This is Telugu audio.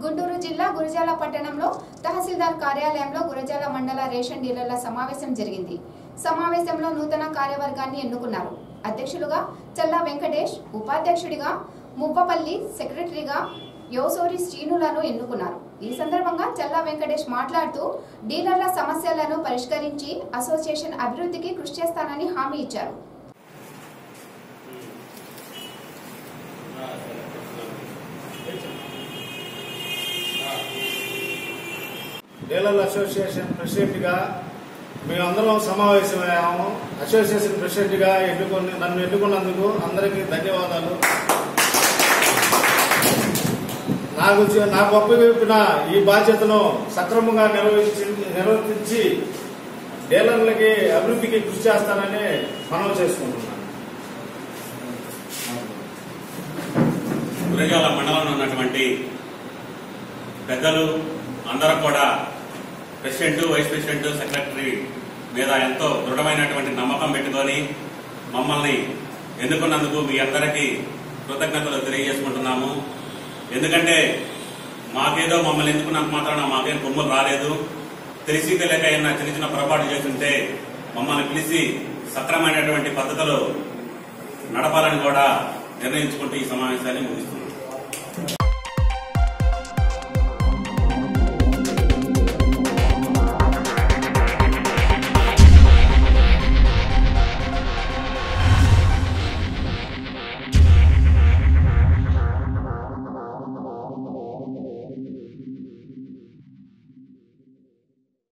గుంటూరు జిల్లా గురజాల పట్టణంలో తహసీల్దార్ కార్యాలయంలో గురజాల మండల రేషన్ డీలర్ల సమావేశం జరిగింది. సమావేశంలో నూతన కార్యవర్గాన్ని ఎన్నుకున్నారు. అధ్యక్షులుగా చల్లా వెంకటేష్, ఉపాధ్యక్షుడిగా మువ్వపల్లి, సెక్రటరీగా యోసోరి శ్రీనులను ఎన్నుకున్నారు. ఈ సందర్భంగా చల్లా వెంకటేష్ మాట్లాడుతూ డీలర్ల సమస్యలను పరిష్కరించి అసోసియేషన్ అభివృద్ధికి కృషి చేస్తానని హామీ ఇచ్చారు. డీలర్ల అసోసియేషన్ ప్రెసిడెంట్ గా మేమందరం సమావేశమయ్యాము. అసోసియేషన్ ప్రెసిడెంట్ గా నన్ను ఎన్నుకున్నందుకు అందరికీ ధన్యవాదాలు. నాకు అప్పగిప్పిన ఈ బాధ్యతను సక్రమంగా నిర్వర్తించి డీలర్లకి అభివృద్ధికి కృషి చేస్తానని మనవి చేసుకుంటున్నాను. గురజాల మండలంలో ఉన్నటువంటి పెద్దలు అందరూ కూడా ప్రెసిడెంట్, వైస్ ప్రెసిడెంట్, సెక్రటరీ మీద ఎంతో దృఢమైనటువంటి నమ్మకం పెట్టుకొని మమ్మల్ని ఎన్నుకున్నందుకు మీ అందరికీ కృతజ్ఞతలు తెలియజేసుకుంటున్నాము. ఎందుకంటే మాకేదో మమ్మల్ని ఎన్నుకున్నంత మాత్రాన మాకేం కొమ్ములు రాలేదు. తెలిసి తెలియక అయినా చిన్న చిన్న పొరపాటు చేస్తుంటే మమ్మల్ని పిలిచి సక్రమైనటువంటి పద్ధతిలో నడపాలని కూడా నిర్ణయించుకుంటూ ఈ సమావేశాన్ని ముగిస్తున్నాం.